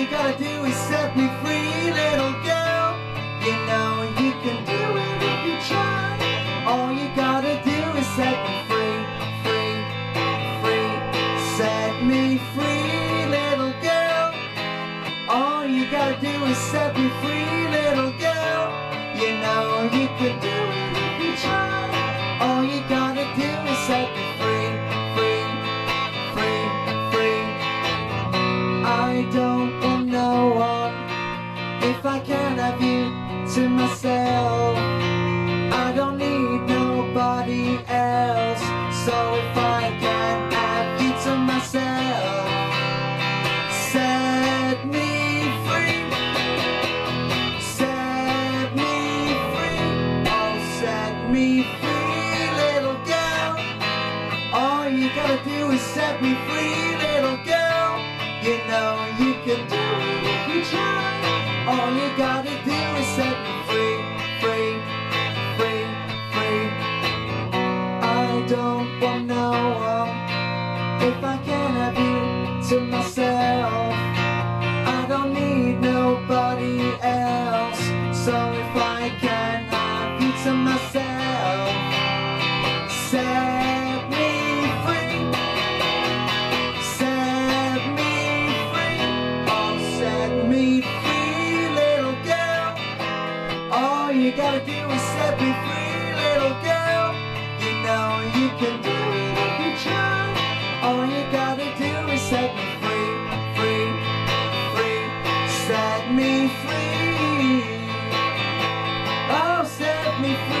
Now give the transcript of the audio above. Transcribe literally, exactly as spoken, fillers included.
you gotta do is set me free, little girl. You know you can do it if you try. All you gotta do is set me free, free, free. Set me free, little girl. All you gotta do is set me free, little girl. You know you can do it if you try. All you gotta do is set me free, free, free, free. I don't want no one if I can't have you to myself. I don't need nobody else. So if I can't have you to myself, set me free, set me free, oh set me free, little girl. All you gotta do is set me free, little girl. You know you can do it if you try. All you gotta do is set me free, free, free, free. I don't want no one if I can't have you to myself. I don't need nobody else. So if I can't have you to myself, set me free, set me free, oh set me free, little girl. All you gotta do is set me free, little girl. You know you can do it if you try. All you gotta do is set me free, free, free. Set me free, oh set me free.